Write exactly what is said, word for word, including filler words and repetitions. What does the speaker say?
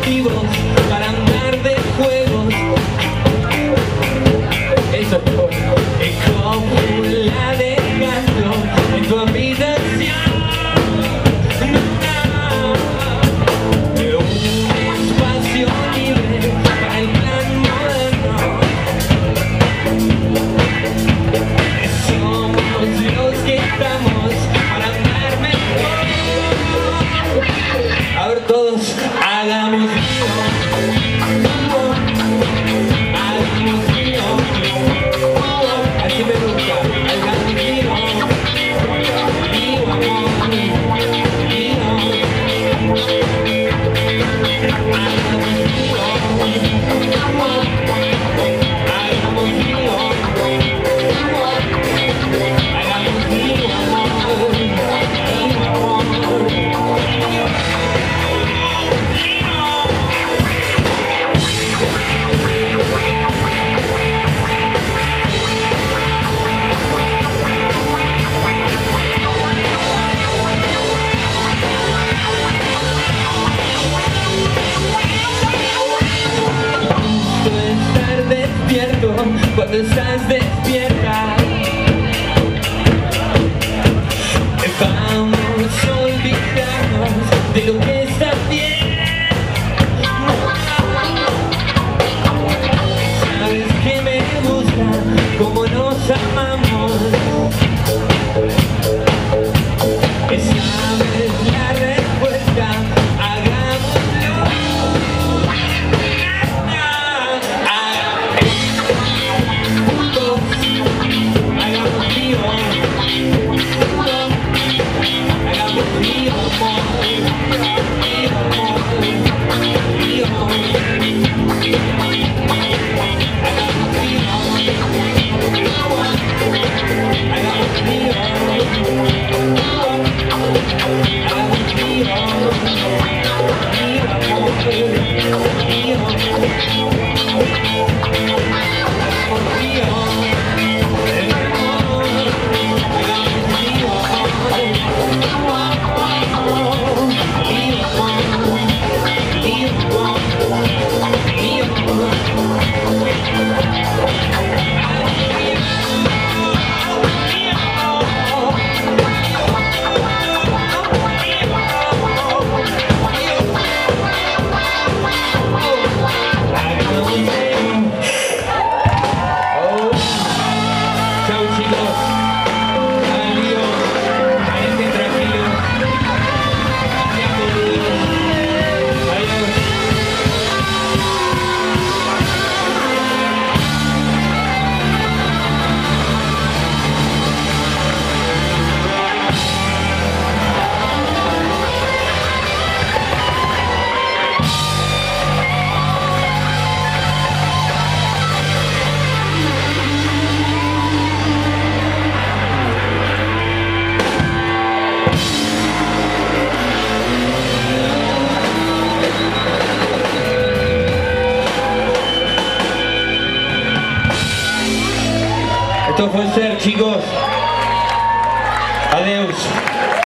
motivos para andar de juegos. Eso es todo. Es como la dejando en tu habitación. Un espacio libre para el plan moderno. Somos los que estamos para andar mejor. A ver todos, hagamos lío. Hagamos lío. Así me gusta, hagamos lío. Lío, amor, lío. Hagamos lío. Hagamos lío. Hagamos lío, amor. Cuando estás despierta, vamos a olvidarnos de lo que está bien. Sabes que me gusta cómo nos amamos. Sabes la respuesta, hagámoslo. Esto fue ser, chicos. Adiós.